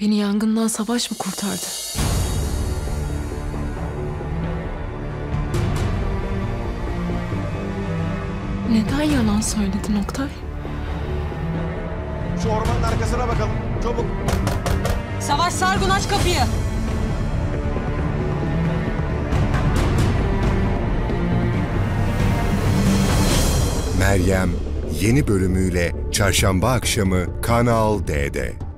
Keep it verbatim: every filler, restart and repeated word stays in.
Beni yangından savaş mı kurtardı? Neden yalan söyledin Oktay? Şu ormanın arkasına bakalım. Çabuk. Savaş Sargun, aç kapıyı. Meryem yeni bölümüyle Çarşamba akşamı Kanal D'de.